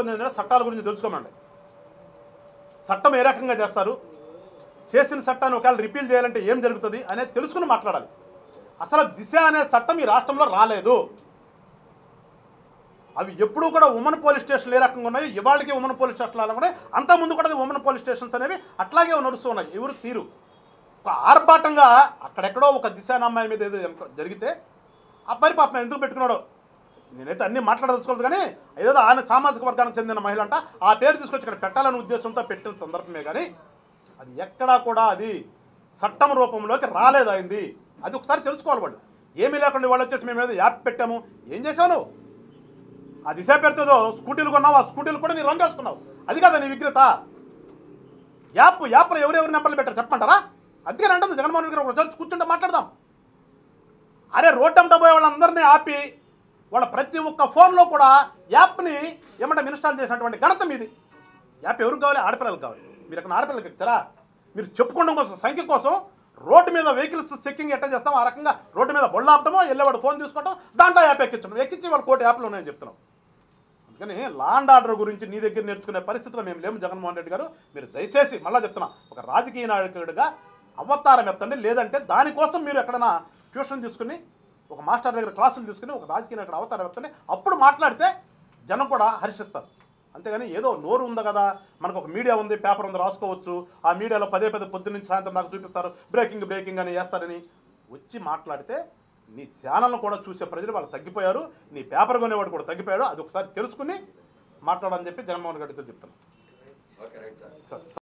చెప్తుంది ఏంటంటే చట్టాల గురించి తెలుసుకోమండి. చట్టం ఏ రకంగా చేస్తారు, చేసిన చట్టాన్ని ఒకవేళ రిపీల్ చేయాలంటే ఏం జరుగుతుంది అనేది తెలుసుకుని మాట్లాడాలి. అసలు దిశ అనే చట్టం ఈ రాష్ట్రంలో రాలేదు. అవి ఎప్పుడూ కూడా ఉమెన్ పోలీస్ స్టేషన్లు ఏ రకంగా ఉన్నాయి, ఇవాళకి ఉమెన్ పోలీస్ స్టేషన్లు అలా ఉన్నాయి, అంతకుముందు కూడా ఉమెన్ పోలీస్ స్టేషన్స్ అనేవి అట్లాగే నడుస్తూ ఉన్నాయి. ఎవరు తీరు ఒక ఆర్భాటంగా అక్కడెక్కడో ఒక దిశ అమ్మాయి మీద ఏదో జరిగితే అబ్బాయి పాపం ఎందుకు పెట్టుకున్నాడో నేనైతే అన్నీ మాట్లాడదలుచుకోలేదు. కానీ ఏదో ఆయన సామాజిక వర్గానికి చెందిన మహిళ అంట ఆ పేరు తీసుకొచ్చి ఇక్కడ పెట్టాలనే ఉద్దేశంతో పెట్టిన సందర్భమే కానీ అది ఎక్కడా కూడా అది చట్టం రూపంలోకి రాలేదు. అయింది అది ఒకసారి తెలుసుకోవాలి. వాళ్ళు ఏమీ లేకుండా వాళ్ళు వచ్చేసి మేము ఏదో యాప్ పెట్టాము, ఏం చేసావు? ఆ దిశ పెడితేదో స్కూటీలు కొన్నావు, ఆ స్కూటీలు కూడా నీ రంగు వేసుకున్నావు. అది కదా నీ విక్రేత. యాప్లో ఎవరెవరి నెంబర్లు పెట్టారు చెప్పమంటారా? అందుకని అంటుంది జగన్మోహన్ రెడ్డి గారు ఒకసారి కూర్చుంటే మాట్లాడదాం. అరే రోడ్డు అంతా పోయే వాళ్ళందరినీ ఆపి వాళ్ళ ప్రతి ఒక్క ఫోన్లో కూడా యాప్ని ఏమంటే ఇన్స్టాల్ చేసినటువంటి ఘనత మీది. యాప్ ఎవరికి కావాలి? ఆడపిల్లలకు కావాలి. మీరు అక్కడ ఆడపిల్లలకి ఇచ్చారా? మీరు చెప్పుకోవడం కోసం, సంఖ్య కోసం రోడ్డు మీద వెహికల్స్ చెక్కింగ్ ఎట్లా చేస్తాం ఆ రకంగా రోడ్డు మీద బొళ్ళు ఆపటమో, వెళ్ళేవాడు ఫోన్ తీసుకోవటం, దాంట్లో యాప్ ఎక్కించడం, ఎక్కించి వాళ్ళు కోటి యాప్లు ఉన్నాయని చెప్తున్నాం. అందుకని లా అండ్ ఆర్డర్ గురించి నీ దగ్గర నేర్చుకునే పరిస్థితిలో మేము లేము జగన్మోహన్ రెడ్డి గారు. మీరు దయచేసి మళ్ళీ చెప్తున్నా, ఒక రాజకీయ నాయకుడిగా అవతారం ఎత్తండి. లేదంటే దానికోసం మీరు ఎక్కడైనా ట్యూషన్ తీసుకుని ఒక మాస్టర్ దగ్గర క్లాసులు తీసుకుని ఒక రాజకీయ నాయకుడు అవతారం ఎత్తండి. అప్పుడు మాట్లాడితే జనం కూడా హర్షిస్తారు. అంతేగాని ఏదో నోరు ఉంది కదా, మనకు ఒక మీడియా ఉంది, పేపర్ ఉంది, రాసుకోవచ్చు, ఆ మీడియాలో పదే పొద్దు నుంచి సాయంత్రం నాకు చూపిస్తారు, బ్రేకింగ్ అని వేస్తారని వచ్చి మాట్లాడితే నీ ఛానల్ను కూడా చూసే ప్రజలు వాళ్ళు తగ్గిపోయారు, నీ పేపర్ కొనేవాడు కూడా తగ్గిపోయాడు. అది ఒకసారి తెలుసుకుని మాట్లాడని చెప్పి జగన్మోహన్ రెడ్డి గారు చెప్తున్నాను.